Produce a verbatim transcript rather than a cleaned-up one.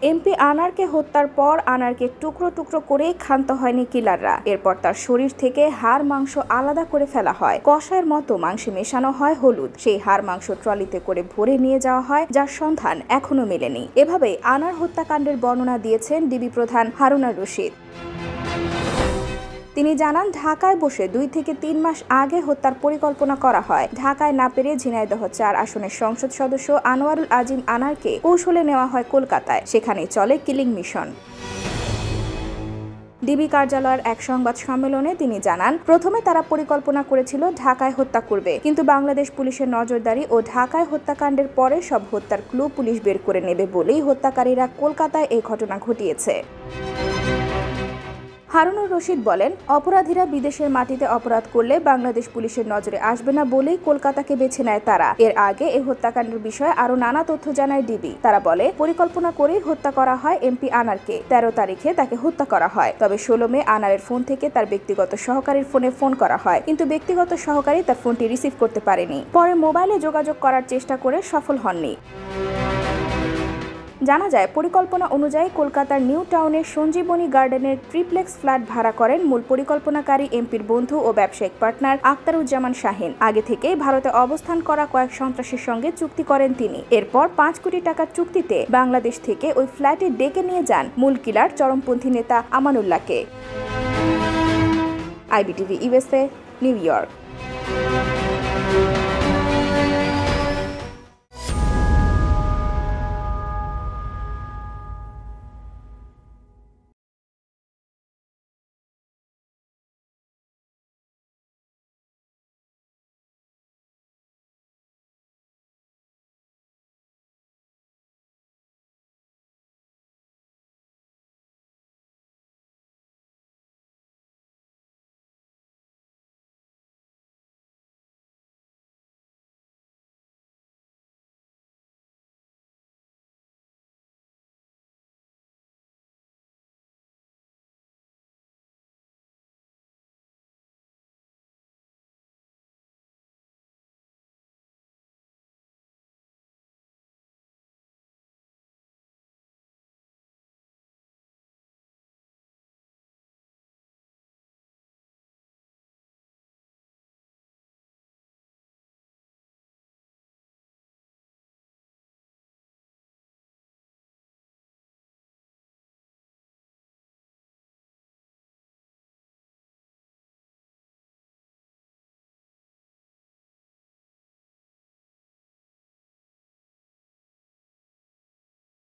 MP আনারকে হত্যার পর আনারকে টুকরো টুকরো করে ক্ষান্ত হয়নি কিলাররা। এরপর তার শরীর থেকে হাড় মাংস আলাদা করে ফেলা হয়, কষায়ের মতো মাংসে মেশানো হয় হলুদ। সেই হাড় মাংস ট্রলিতে করে ভরে নিয়ে যাওয়া হয়, যার সন্ধান এখনো মেলেনি। এভাবেই আনার হত্যাকাণ্ডের বর্ণনা দিয়েছেন ডিবি প্রধান হারুনার রশিদ। তিনি জানান, ঢাকায় বসে দুই থেকে তিন মাস আগে হত্যার পরিকল্পনা করা হয়। ঢাকায় না পেরে ঝিনাইদহ চার আসনের সংসদ সদস্য আনোয়ারুল আজিম আনারকে কৌশলে নেওয়া হয় কলকাতায়। সেখানে চলে কিলিং মিশন। ডিবি কার্যালয়ের এক সংবাদ সম্মেলনে তিনি জানান, প্রথমে তারা পরিকল্পনা করেছিল ঢাকায় হত্যা করবে, কিন্তু বাংলাদেশ পুলিশের নজরদারি ও ঢাকায় হত্যাকাণ্ডের পরে সব হত্যার ক্লু পুলিশ বের করে নেবে বলেই হত্যাকারীরা কলকাতায় এই ঘটনা ঘটিয়েছে। হারুনুর রশিদ বলেন, অপরাধীরা বিদেশের মাটিতে অপরাধ করলে বাংলাদেশ পুলিশের নজরে আসবে না বলেই কলকাতাকে বেছে নেয় তারা। এর আগে এই হত্যাকাণ্ডের বিষয়ে আরো নানা তথ্য জানায় ডিবি। তারা বলে, পরিকল্পনা করেই হত্যা করা হয় এমপি আনারকে। তেরো তারিখে তাকে হত্যা করা হয়। তবে ষোলো মে আনারের ফোন থেকে তার ব্যক্তিগত সহকারীর ফোনে ফোন করা হয়, কিন্তু ব্যক্তিগত সহকারী তার ফোনটি রিসিভ করতে পারেনি। পরে মোবাইলে যোগাযোগ করার চেষ্টা করে সফল হননি। জানা যায়, পরিকল্পনা অনুযায়ী কলকাতার নিউ টাউনের সঞ্জীবনী গার্ডেনের ট্রিপ্লেক্স ফ্ল্যাট ভাড়া করেন মূল পরিকল্পনাকারী এমপির বন্ধু ও ব্যবসায়িক পার্টনার আখতারুজ্জামান শাহিন। আগে থেকেই ভারতে অবস্থান করা কয়েক সন্ত্রাসীর সঙ্গে চুক্তি করেন তিনি। এরপর পাঁচ কোটি টাকার চুক্তিতে বাংলাদেশ থেকে ওই ফ্ল্যাটে ডেকে নিয়ে যান মূল কিলার চরমপন্থী নেতা আমানুল্লাহকে। IBTV USA, New York.